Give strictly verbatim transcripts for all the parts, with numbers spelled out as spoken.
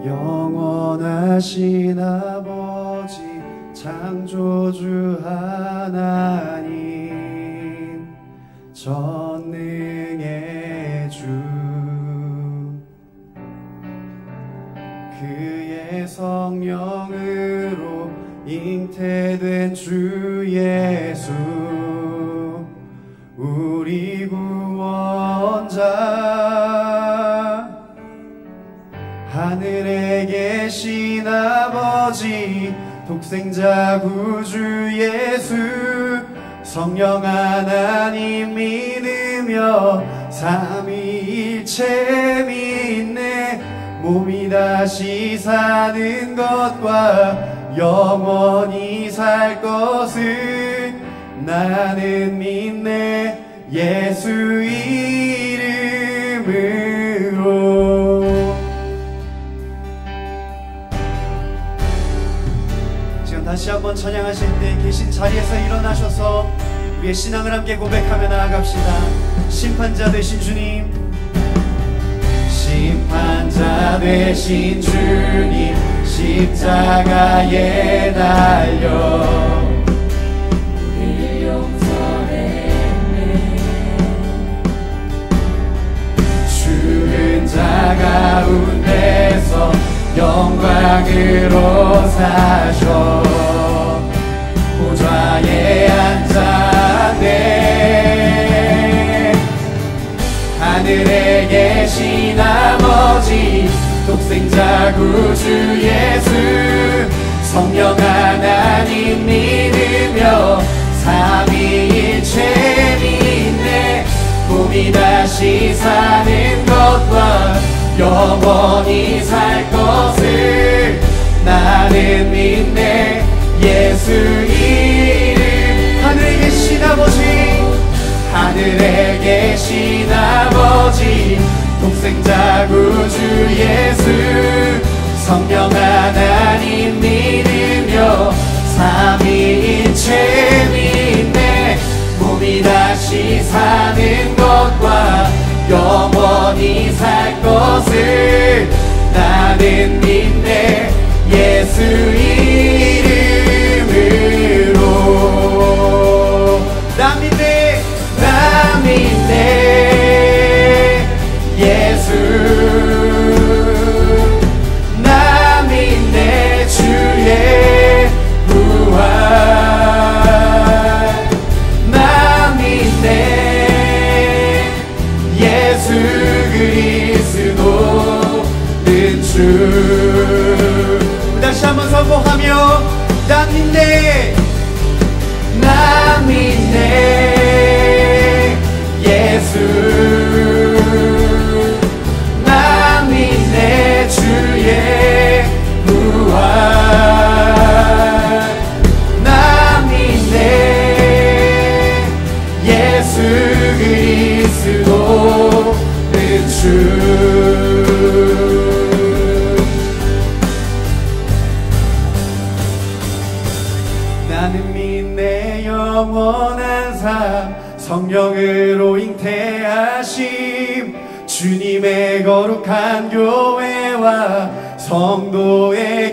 영원하신 아버지 창조주 하나님 전능의 주 그의 성령으로 잉태된 주 예수 우리 구원자 하늘에 계신 아버지 독생자 구주 예수 성령 하나님 믿으며 삼위일체 믿네 몸이 다시 사는 것과 영원히 살 것을 나는 믿네 예수 이름으로. 지금 다시 한번 찬양하실 때 계신 자리에서 일어나셔서 우리의 신앙을 함께 고백하며 나아갑시다. 심판자 되신 주님, 심판자 되신 주님 십자가에 달려 우리를 용서했네. 죽은 자 가운데서 영광으로 사셔 보좌에 앉았네. 하늘에 계신 아버지 독생자 구주 예수 성령 하나님 믿으며 삼위일체 믿네 몸이 다시 사는 것과 영원히 살 것을 나는 믿네 예수 이름. 하늘에 계신 아버지 하늘에 계신 아버지 독생자 구주 예수 성령 하나님 믿으며 삼위일체 믿네 몸이 다시 사는 것과 영원히 살 것을 나는 믿네 예수 이름으로. 나 믿네 나 믿네 예수 나 믿네 주의 부활 나 믿네 예수 그리스도는 주. 다시 한번 선포하며 나 믿네 나 믿네 예수 나 믿네 주의 부활 나 믿네 예수 그리스도는 주. 나는 믿네 영원한 삶 성령으로 잉태하심 주님의 거룩한 교회와 성도의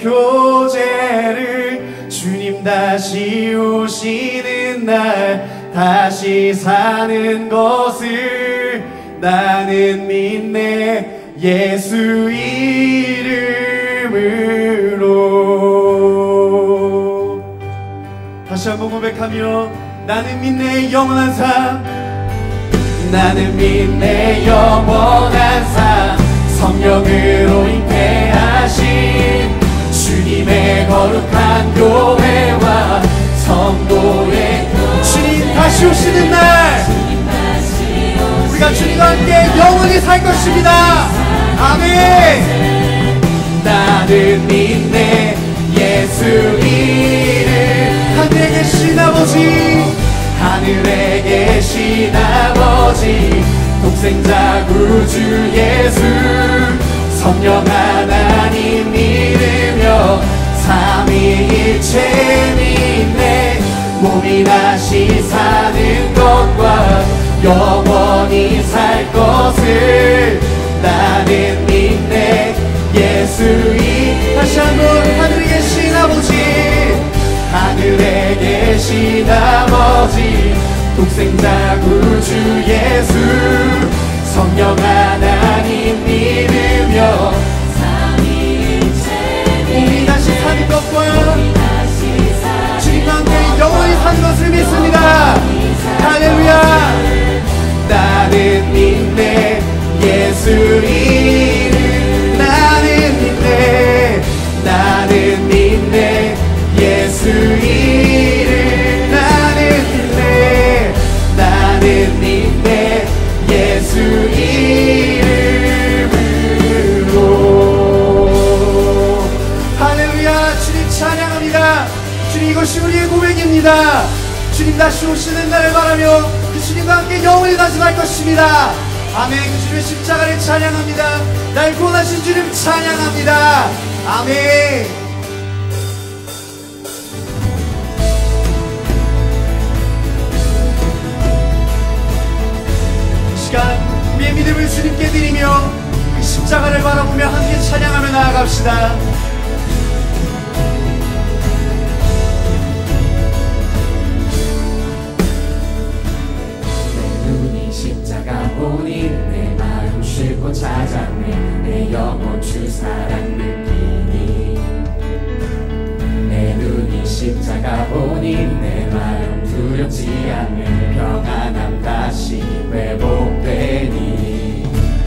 교제를 주님 다시 오시는 날 다시 사는 것을 나는 믿네 예수 이름으로. 다시 한번 고백하며 나는 믿네 영원한 삶 나는 믿네 영원한 삶 성령으로 잉태하신 주님의 거룩한 교회와 성도의 교회 주님 다시 오시는 날 우리가 주님과 함께 영원히 살 것입니다. 아멘. 나는 믿네 예수 이름. 하늘에 계신 아버지 하늘에 계신 아버지 독생자 구주 예수 성령 하나님 믿으며 삼위일체 믿네 몸이 다시 사는 것과 영원히 살 것을 나는 믿네 예수 예수이 다시 한번 하늘에 계신 아버지 하늘에 계신 아버지 독생자 구주 예수 성령 하나님 믿으며 우리 다시 사는 것과 주님과 함께 영원히 사는 것을 믿습니다. 할렐루야. 나는 믿네 예수 이름 나는 믿네 나는 믿네 예수 이름 나는 믿네 나는 믿네 예수 이름으로. 할렐루야. 주님 찬양합니다. 주님 이것이 우리의 고백입니다. 주님 다시 오시는 날을 바라며 그 주님과 함께 영원히 다시 갈 것입니다. 아멘. 그 주님의 십자가를 찬양합니다. 날 구원하신 주님 찬양합니다. 아멘. 이 시간 우리의 믿음을 주님께 드리며 그 십자가를 바라보며 함께 찬양하며 나아갑시다. 십자가 보니 내 마음 쉴고 찾았네 내 영혼 주 사랑 느끼니 내 눈이 십자가 보니 내 마음 두렵지 않네 평안함 다시 회복되니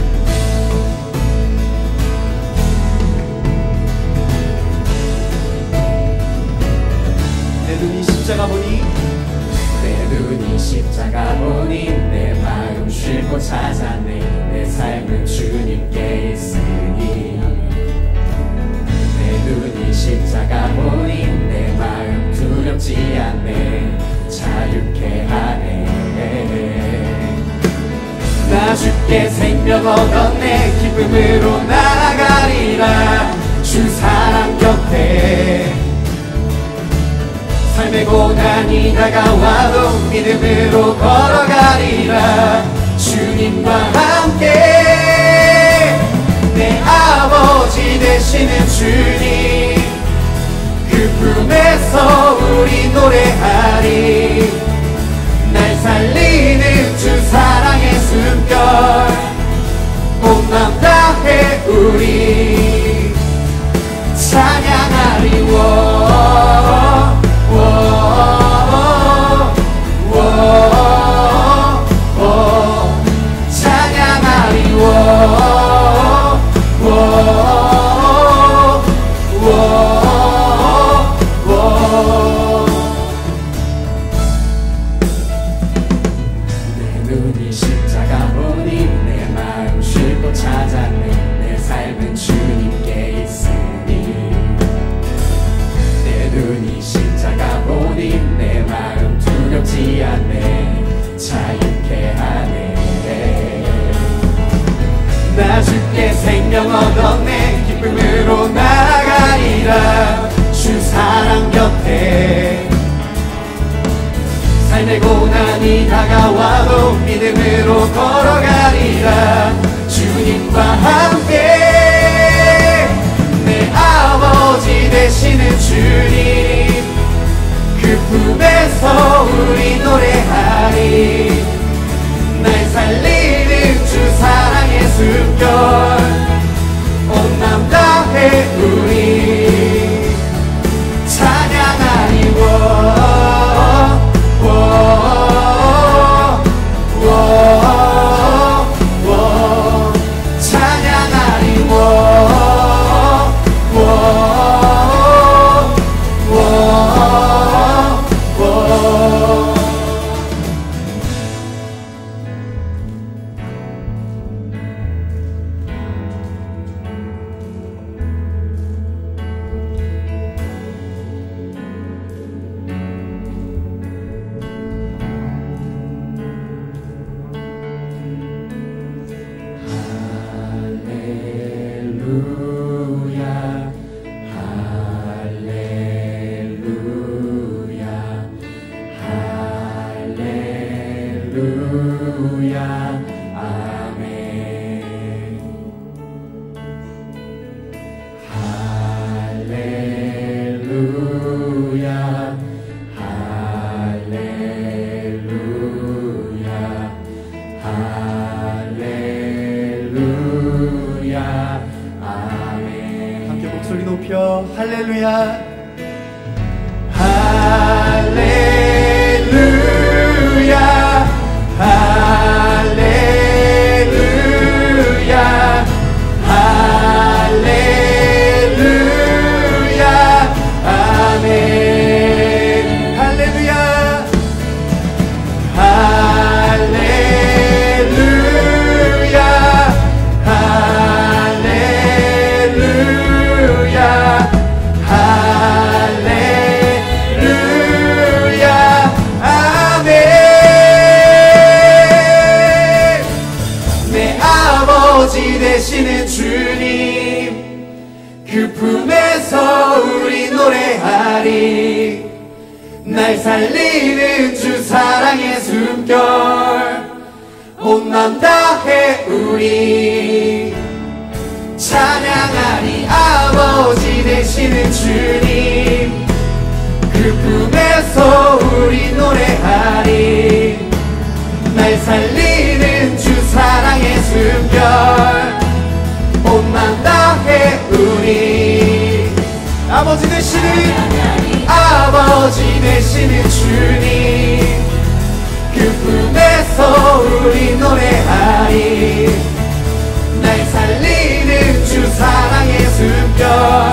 내 눈이 십자가 보니 내 눈이 십자가 보니 내 마음 쉴고 찾았네 내 삶은 주님께 있으니 내 눈이 십자가 보니 내 마음 두렵지 않네 자유케 하네 나 주께 생명 얻었네 기쁨으로 나아가리라 주 사랑 곁에 삶의 고난이 다가와도 믿음으로 걸어가리라 주님과 함께 내 아버지 되시는 주님 그 품에서 우리 노래하리 날 살리는 주 사랑의 숨결 온 맘 다해 우리 찬양하리 워 찬양하리 내 눈이 십자가 보니 내 마음 쉴고 찾았네 내 삶은 주님께 있으니 내 눈이 십자가 보니 내 마음 두렵지 않네 자유케 하네 나 주께 생명 얻었네 기쁨으로 나아가리라 주 사랑 곁에 삶의 고난이 다가와도 믿음으로 걸어가리라 주님과 함께 내 아버지 되시는 주님 그 품에서 우리 노래하리 날 살리는 주 사랑의 숨결 온 맘 다해 우리 찬양하리 찬양하리 할렐루야 아멘 기도할게요. 할렐루야. 할렐루야. 할렐루야. 할렐루야. 아멘. 할렐루야. 할렐루야. 할렐루야. 할렐루야. 아멘. 내 아버지 되시는 주님, 그 품에서 우리 노래하리. 날 살리는 주 사랑의 숨결 온 맘 다해 우리 찬양하리. 아버지 되시는 주님, 그 품에서 우리 노래하리. 날 살리는 주 사랑의 숨결 온 맘 다해 우리. 아버지 되시는 아버지 되시는 주님, 그 품에서 우리 노래하리. 날 살리는 주 사랑의 숨결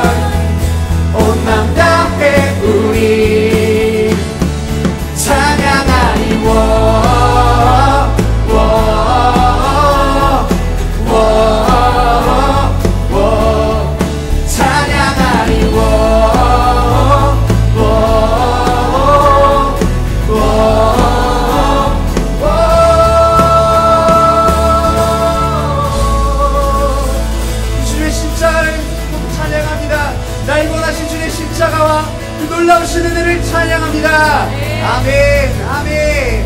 온 맘 다해 우리 찬양하리. 워, 워, 워, 워, 찬양하리. 워, 십자가와 그 놀라우신 은혜를 찬양합니다. 아멘. 아멘.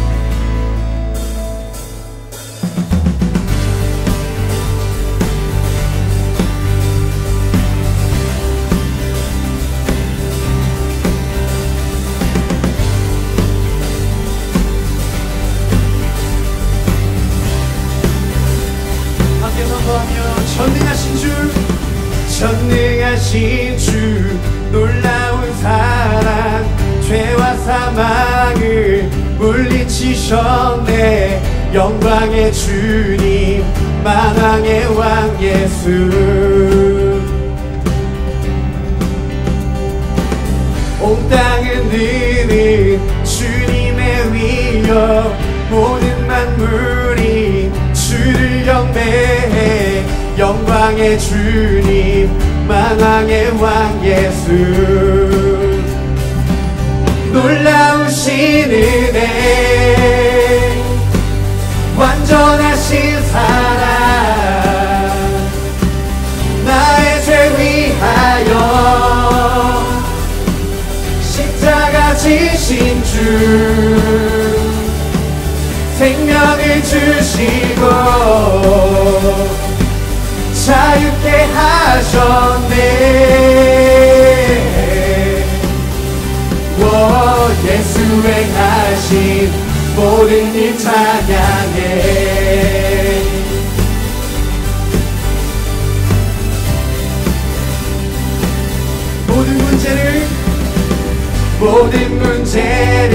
함께 선포하며 전능하신 주, 전능하신 주, 놀라운 사랑, 죄와 사망을 물리치셨네. 영광의 주님, 만왕의 왕 예수. 온 땅은 느는 주님의 위엄, 모든 만물이 주를 경배해. 영광의 주님, 만왕의 왕 예수. 놀라우신 은혜, 완전하신 사랑, 나의 죄 위하여 십자가 지신 주, 생명을 주시고 자유케 하셨네. 오, 예수 행하신 모든 일 찬양해. 모든 문제를 모든 문제를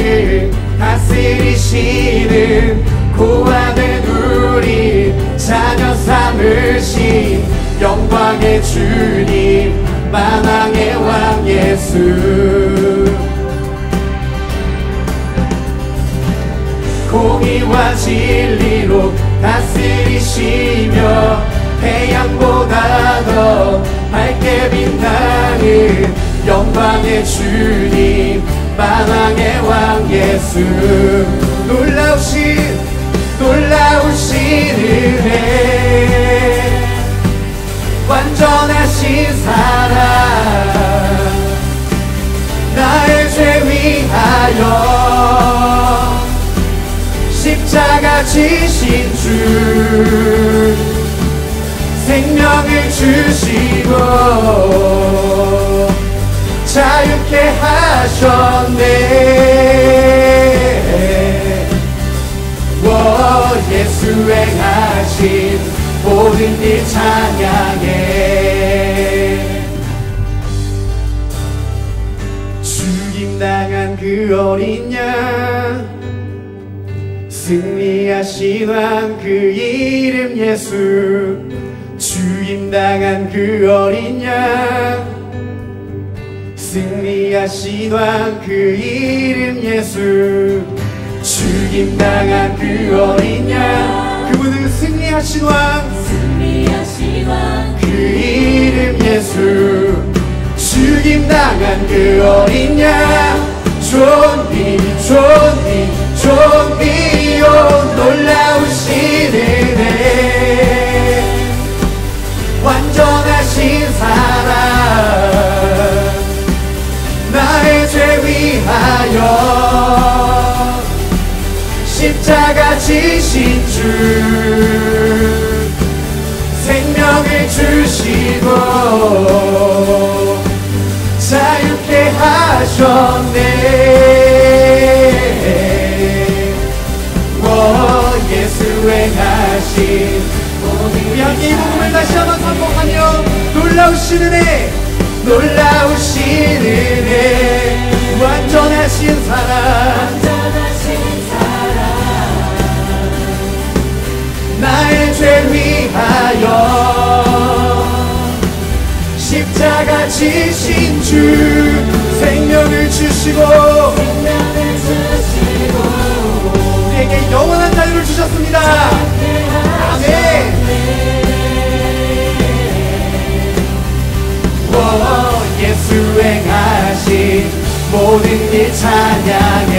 다스리시는 고아된 우리 자녀 삼으신 영광의 주님, 만왕의 왕 예수. 공의와 진리로 다스리시며 태양보다 더 밝게 빛나는 영광의 주님, 만왕의 왕 예수. 놀라우신 놀라우신 은혜, 완전하신 사랑, 나의 죄 위하여 십자가 지신 주, 생명을 주시고 자유케 하셨네. 오, 예수 행하신 모든 일 찬양해. 당한 그 어린 양, 승리하신 왕 그 이름 예수. 죽임당한 그 어린 양, 승리하신 왕 그 이름 예수. 죽임당한 그 어린 양, 그분은 승리하신 왕, 승리하신 왕 그 이름 예수. 죽임당한 그 어린 양, 존귀 존귀 존귀요 놀라우신 은혜, 완전하신 사랑, 나의 죄 위하여 십자가 지신 주, 생명을 주시고 자유케 하셨네. 오, 예수 행하신 우리 함께 이 복음을 다시 한번 선포하며 놀라우신 은혜, 놀라우신 은혜, 완전하신 사랑, 완전하신 사랑, 나의 죄 위하여 십자가 지신 주, 생명을 주시고 생명을 주시고 우리에게 영원한 자유를 주셨습니다. 아멘. 오, 예수 행하신 모든 일 찬양해.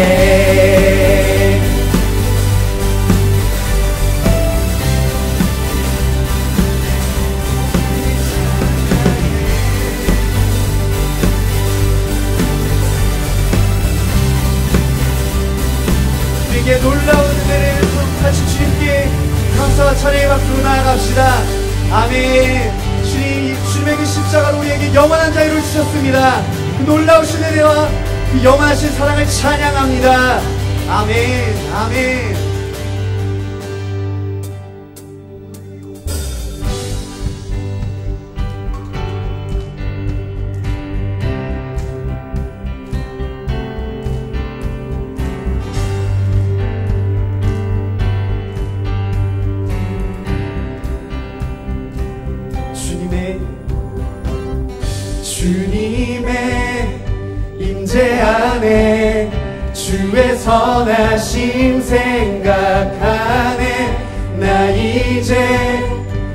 우리에게 놀라운 은혜를 같이 주님께 감사와 찬양의 박수로 나아갑시다. 아멘. 주님, 주님의 그 십자가로 우리에게 영원한 자유를 주셨습니다. 그 놀라우신 은혜와 그 영원하신 사랑을 찬양합니다. 아멘. 아멘. 주님의 임재 안에 주의 선하심 생각하네. 나 이제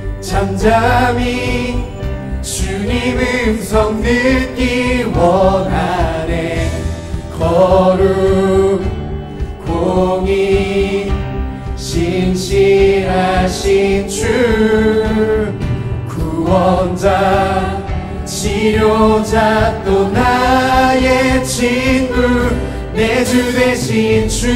잠잠히 주님 음성 듣기 원하네. 거룩 공의 신실하신 주, 구원자 치료자 또 나의 친구, 내 주 대신 주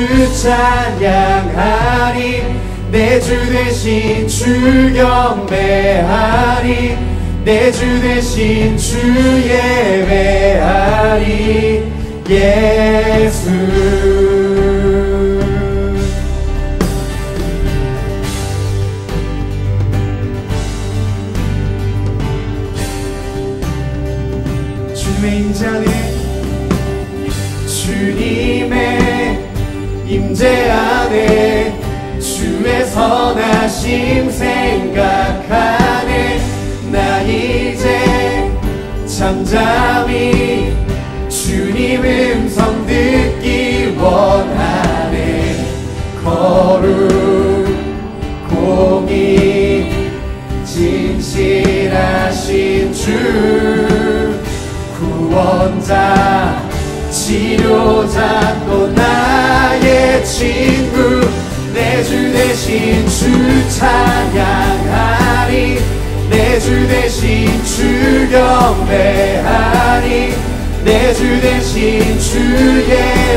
찬양하리. 내 주 대신 주 경배하리. 내 주 대신 주 예배하리. 예수 주의 임재 안에, 주님의 임재 안에 주의 선하심 생각하네. 나 이제 잠잠히 주님 음성 듣기 원하네. 거룩 공의 진실하신 주, 구원자 치료자 또 나의 친구, 내 주 대신 주 찬양하리. 내 주 대신 주 경배하리. 내 주 대신 주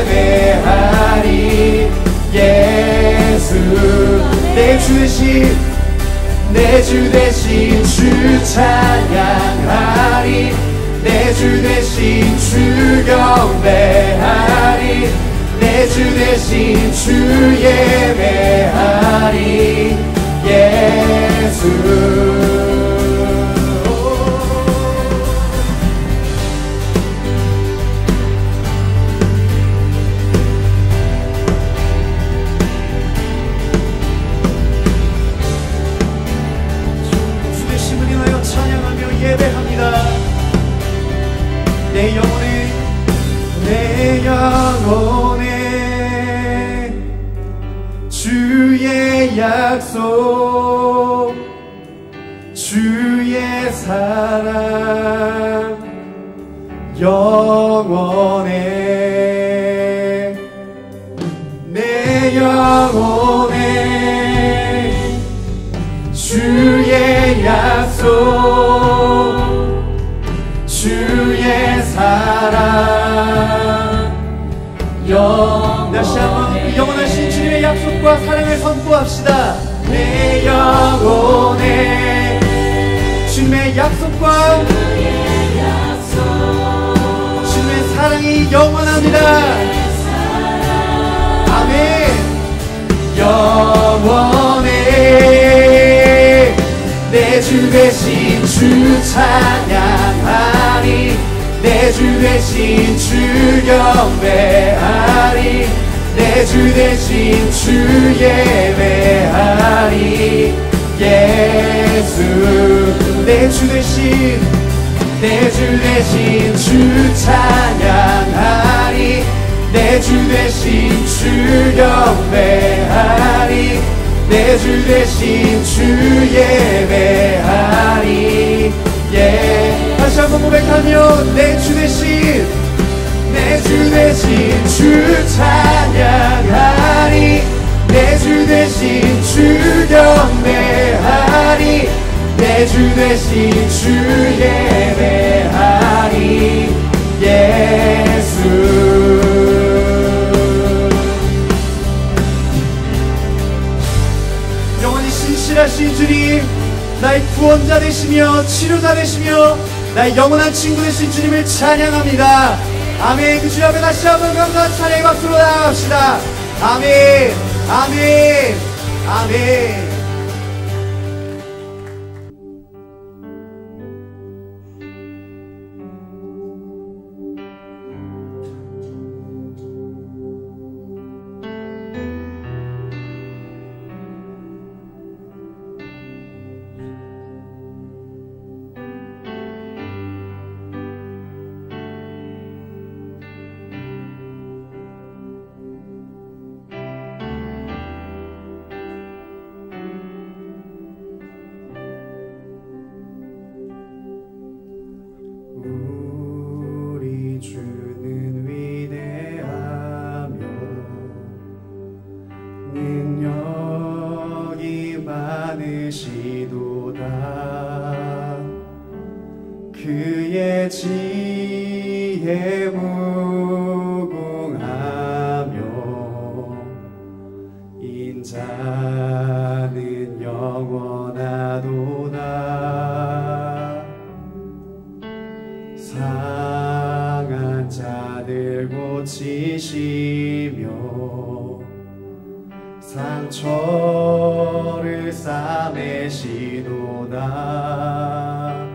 예배하리. 예수 내 주 대신 내 주 대신 주 찬양하리. 내 주 대신 주 경배하리. 내 주 대신 주 예배하리. 예수 내 영혼에 내 영혼에 주의 약속 주의 사랑 영원해 내 영혼에 주의 약속 주의 사랑 영 다시 한번 그 영원하신 주님의 약속과 사랑을 선포합시다. 내 영혼에 주님의 약속과 주님의 사랑이 영원합니다. 아멘. 영원해 내 주 대신 주 찬양하리 내 주 대신 주 경배하리 내 주 대신 주 예배하리 예수 내 주 대신 내 주 대신 주 찬양하리 내 주 대신 주 경배하리 내 주 대신 주 예배하리 예 다시 한번 고백하며 내 주 대신 내 주 대신 주 찬양하리 내 주 대신 주 경배하리 내 주 대신 주 예배하리 예수 영원히 신실하신 주님 나의 구원자 되시며 치료자 되시며 나의 영원한 친구 되신 주님을 찬양합니다. 아멘. 그 주 앞에 다시 한번 감사한 찬양의 박수로 나아갑시다. 아멘 아멘 아멘. 우리 주는 위대하며 능력이 많으시도다. 그의 지혜 무궁하며 인자는 영원하도다. 상한 자들 고치시며 상처를 싸매시도다.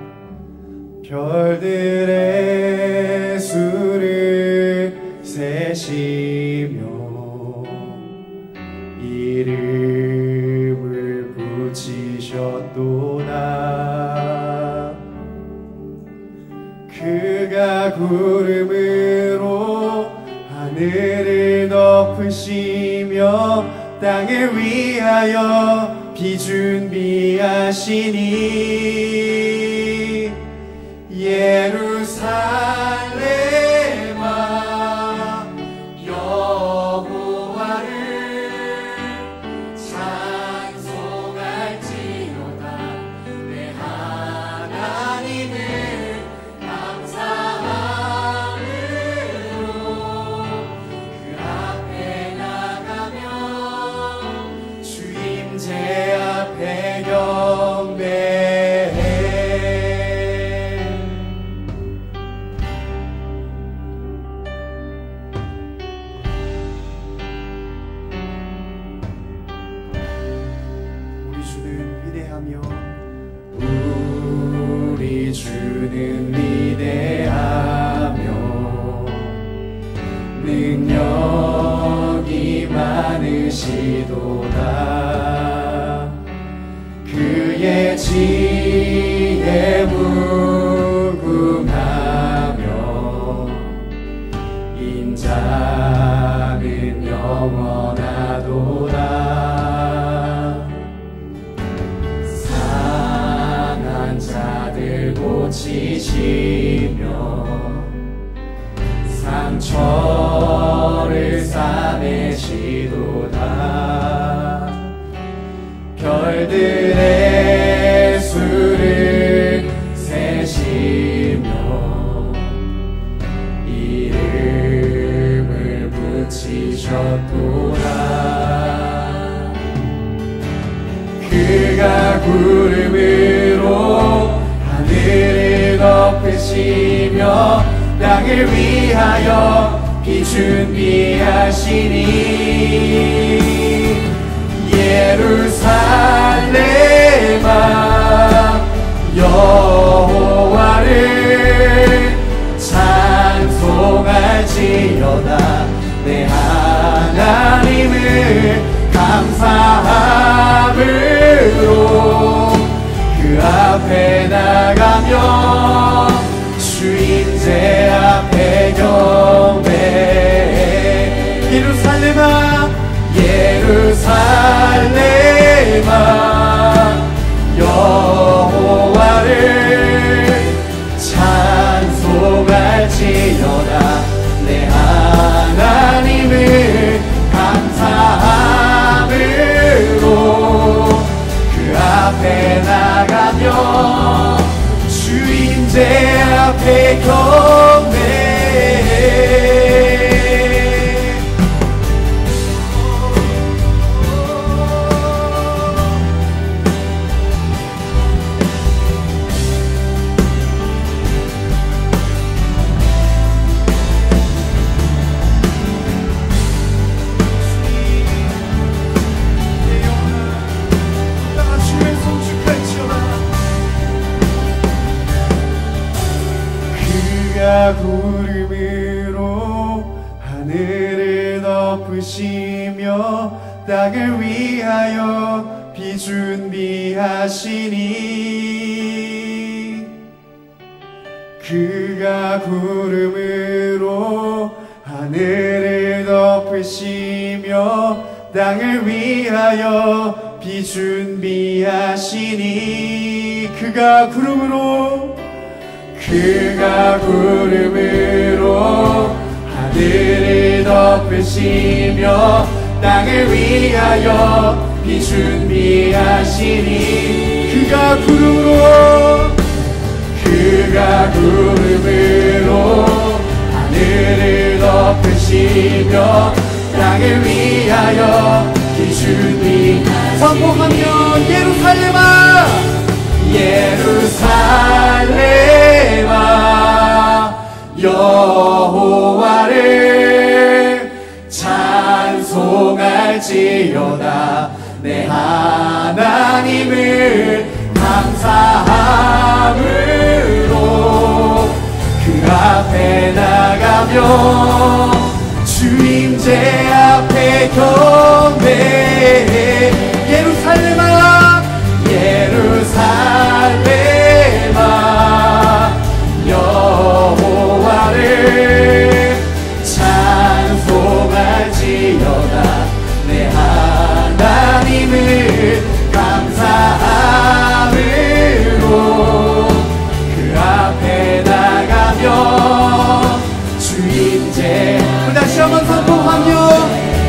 별들의 수를 세시며 이름을 붙이셨도다. 그가 구름으로 하늘을 덮으시며 땅을 위하여 비 준비하시니 예루살렘아 여호와를 찬송할지로다. 내 하나님을 감사함으로 그 앞에 나가며 주임제 앞에 경배해. 우리 주는 위대하며 우리 주는 위대하며 능력이 많으시도다. 그의 지혜 무궁하며 영원하도다. 상한 자들 고치시며 상처를 싸매시도다. 별들의 수를 세시며 이름을 붙이셨도다. 그가 구름으로 하늘을 덮으시며 땅을 위하여 비 준비하시니 예루살렘아 여호와를 찬송할지어다. 내 하나님을 감사함으로 그 앞에 나가며 주인제 앞에 경배해. 예루살렘아 예루살렘아 여호와를 찬송할지어다. 내 하나님을 감사함으로 그 앞에 나가며 주인제 앞에 경배해. 구름으로 하늘을 덮으시며 땅을 위하여 비 준비하시니 그가 구름으로 하늘을 덮으시며 땅을 위하여 비 준비하시니 그가 구름으로 그가 구름으로 하늘을 덮으시며 땅을 위하여 비 준비하시니 그가 구름으로 그가 구름으로 하늘을 덮으시며 땅을 위하여 비 준비. 선포하며 예루살렘아 예루살렘아 여호와를 찬송할지어다. 내 하나님을 감사함으로 그 앞에 나가며 주인제 앞에 경배해. 예루살렘아 예루살렘아 여호와를 찬송할지어다. 내 하나님을 감사함으로 그 앞에 나가며 주인제. 다시 한번 선포하며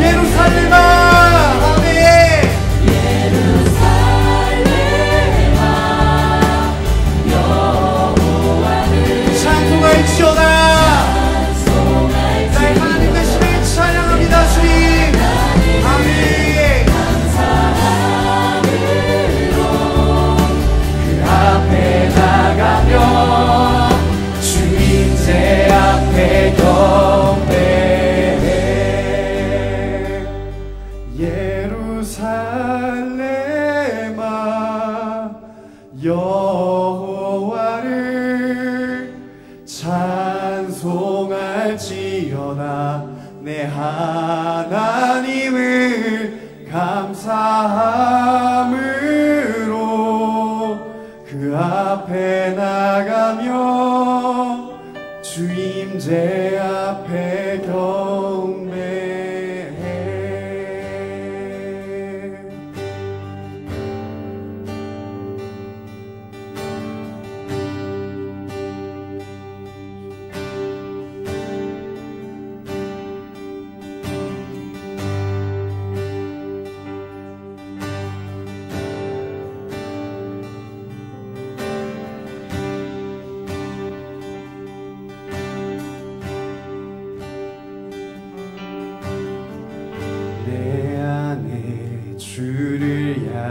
예루살렘아 아멘. 찬송할지어다. 나의 하나님 되시를 찬양합니다. 주님 아멘. 그 앞에 나가며 주인제 앞에 경배해. 예루살렘아 여호와를 찬송할지어다. 내 하나님을 감사함으로 그 앞에 나가며 주임제 앞에 경배해.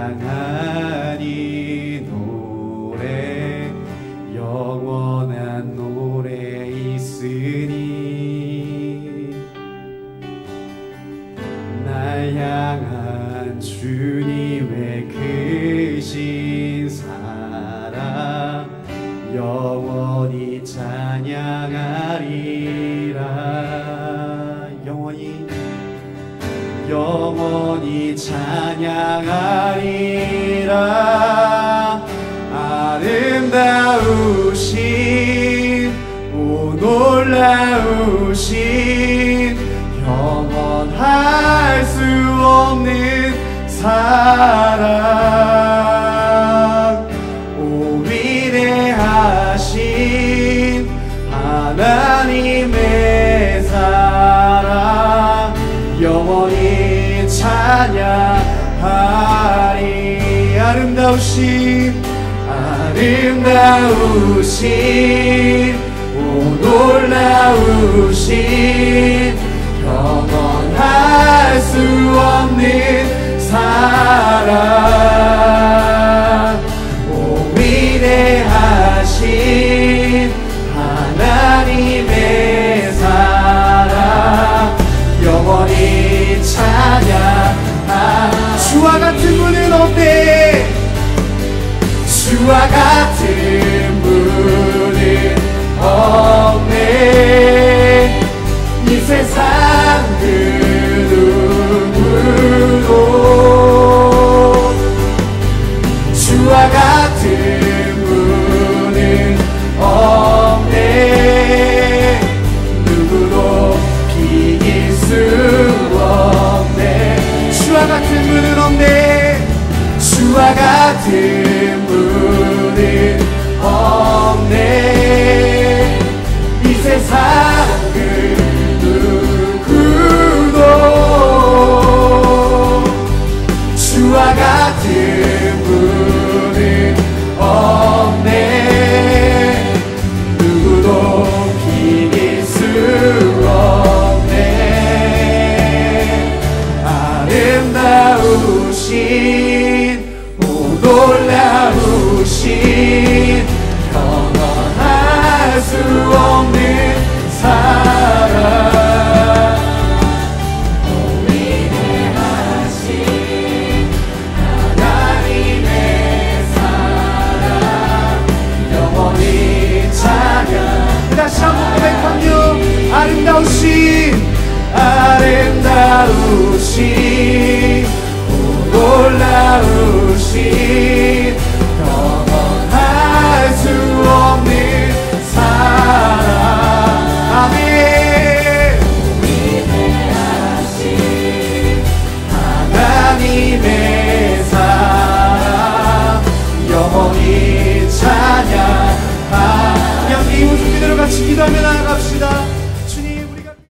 찬양하리 노래 영원한 노래 있으니 날 향한 주님의 크신 사랑 영원히 찬양하리라 영원히 영원히 찬양하리라 아름다우신 오 놀라우신 영원할 수 없는 사랑 오 위대하신 하나님의 사랑 영원히 찬양하리 아름다우신 아름다우신 오 놀라우신 영원할 수 없는 사랑 오 위대하신 하나님의 사랑 영원히 찬양 주와 같은 분은 없네 주와 같은 분은 없네 이 세상 그 누구도 주와 같은 분은 없네 누구도 비길 수 없네 주와 같은 분은 없네 주와 같은 분은 없네 이 세상 그 누구도 주와 같은 분은 없네 누구도 비길 수 없네 아름다우신 오 놀라우신 영원할 수 없는 사랑 오 위대하신 하나님의 사랑 영원히 찬양 다시 한번 고백하며 아름다우신 아름다우신 놀라우신